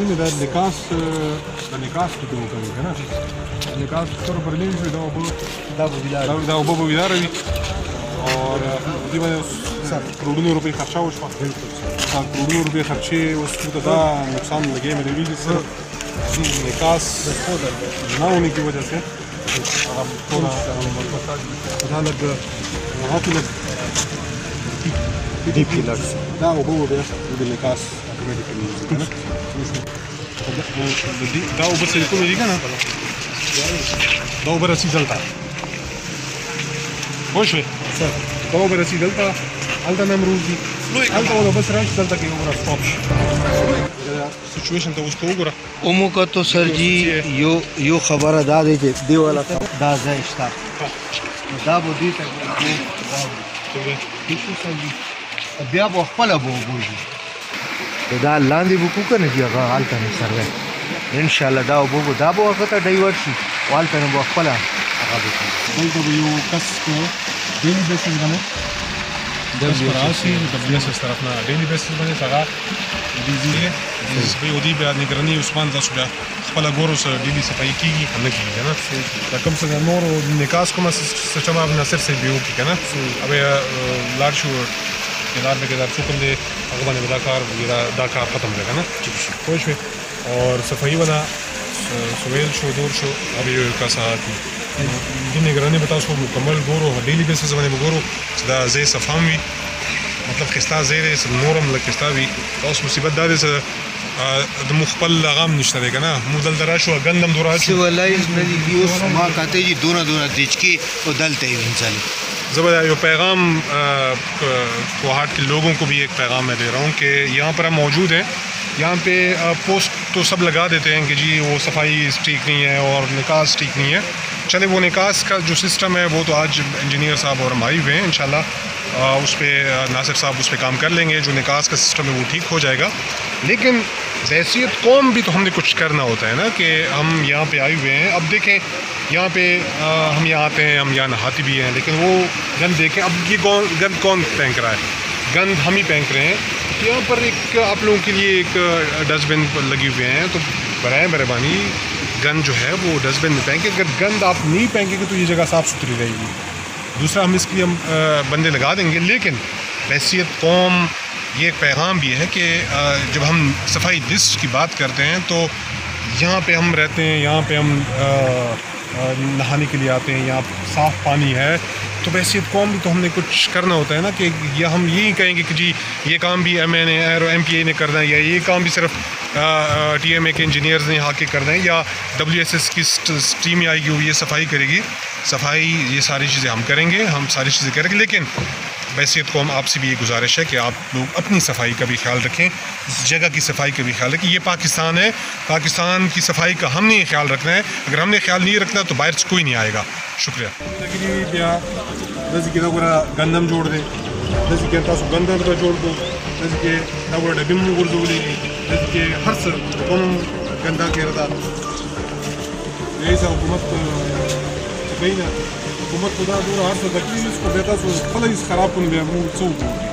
راځي نو دا نکاس کې دوه کوي که نه نکاس سره پر لین شوي دا اوبه به ویداره وي اور دې باندې کروڑونو روپۍ خرچه وشوه کروڑونو روپۍ خرچې اوس موږ دا نقصان لګے میرے بھی صرف نکاس نہ ہونے کی وجہ سے تھوڑا لگ دا اوبه و بیا د نکاس اتوماتیکلی دا اوبه چې کومې دي که نه دا اوبه رسي دلته پوه شوې دا اوبه رسي دلته هلته نه امروز دي هلته اوبه بس راشي دلته کې اوبه سټاپ شي سچویشن ته اوس ته وګوره اومو کا تو سر جی یو خبره دا دی چې دی والا دا ځای شته دا به دې ته بیا به خپله به وګوري دا لاندې به کوو که نه دي هغه هلته نه سروی انشاءالله دا اوبه به دا به هغه ته ډایورټ شي او هلته نه به خپله هغه به کوي دلته به یو کس په ډیلي بیسس باندې درس پر راشي د WSS طرف نه ډیلي بیسس باندې هغه ودي بیا نگراني عثمان تاسو بیا خپله ګورو سره ډیلي صفایي کېږي که نه کېږي که نه دا کوم څه نورو نکاس کومه سیسټم به ناصر صاحب به وکړي که نه بیا لاړ شو کیدار میں کیدار څوک دی هغه باندې دا کار ختم دی که نه پوه شوې اور صفایي والا سویل شو دور شو اب یو کا ساعت دې نگراني به تاسو مکمل ګورو ډیلي بیسس باندې به ګورو چې دا ځای صفا هم وي مطلب ښایسته ځای دی نور هم لږ ښایسته وي اوس مصیبت دا دی چې زموږ خپل هغه هم نشته دی که نه موږ دلته راشو ګند هم دور راشو سیولایز نه دي اوس ما کہتے جی دونه دیچکی او دلته یې وینځلې زبردست یہ پیغام کوہاٹ کے لوگوں کو بھی ایک پیغام میں دے رہا ہوں کہ یہاں پر ہم موجود ہیں یہاں پہ پوسٹ تو سب لگا دیتے ہیں کہ جی وہ صفائی ٹھیک نہیں ہے اور نکاس ٹھیک نہیں ہے چلے وہ نکاس کا جو سسٹم ہے وہ تو آج انجینئر صاحب اور ہم آئے ہوئے ہیں انشاءاللہ اس پہ ناصر صاحب اس پہ کام کر لیں گے جو نکاس کا سسٹم ہے وہ ٹھیک ہو جائے گا لیکن بحیثیت قوم بھی تو ہم نے کچھ کرنا ہوتا ہے نا کہ ہم یہاں پہ آئے ہوئے ہیں اب دیکھیں یہاں پہ ہم یہاں آتے ہیں ہم یہاں نہاتے بھی ہیں لیکن وہ گند دیکھیں اب یہ گند کون پھینک رہا ہے گند ہم ہی پھینک رہے ہیں یہاں پر ایک آپ لوگوں کے لیے ایک ڈسٹ بن لگے ہوئے ہیں تو برائے مہربانی گند جو ہے وہ ڈسٹ بن میں پھینکیں اگر گند آپ نہیں پھینکیں گے تو یہ جگہ صاف ستھری رہے گی دوسرا ہم اس کے لیے ہم بندے لگا دیں گے لیکن بحیثیت قوم یہ ایک پیغام بھی ہے کہ جب ہم صفائی لسٹ کی بات کرتے ہیں تو یہاں پہ ہم رہتے ہیں یہاں پہ ہم نہانے کے لیے آتے ہیں یہاں صاف پانی ہے تو بحیثیت قوم بھی تو ہم نے کچھ کرنا ہوتا ہے نا کہ یا ہم یہی کہیں گے کہ جی یہ کام بھی ایم این اے اور ایم پی اے نے کرنا ہے یا یہ کام بھی صرف ٹی ایم اے کے انجینئرز نے یہاں کے کرنا ہے یا WSS کی ٹیم آئے گی وہ یہ صفائی کرے گی صفائی یہ ساری چیزیں ہم کریں گے ہم ساری چیزیں کریں گے لیکن بحیثیت قوم آپ سے بھی یہ گزارش ہے کہ آپ لوگ اپنی صفائی کا بھی خیال رکھیں اس جگہ کی صفائی کا بھی خیال رکھیں یہ پاکستان ہے پاکستان کی صفائی کا ہم نے خیال رکھنا ہے اگر ہم نے خیال نہیں رکھنا تو باہر سے کوئی نہیں آئے گا شکریہ گندم جوڑ دیں جیسے کہ گندم کا جوڑ دو جیسے کہ ڈبم گردولی جیسے کہ ہر سر کم گندا کہہ رہا تھا یہی سا حکومت گئی نا حکومت خدا دور ہر سے دکی اس کو دیتا سو خلا اس خراب کن بیا مو څو